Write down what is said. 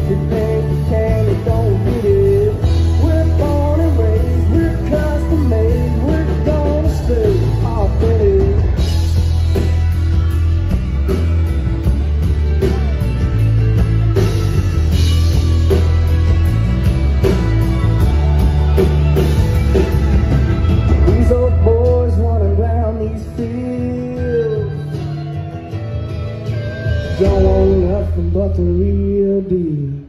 everything you can and don't get it. We're born and raised, we're custom made, we're gonna stay authentic. These old boys running around these fields don't want nothing but the real deal.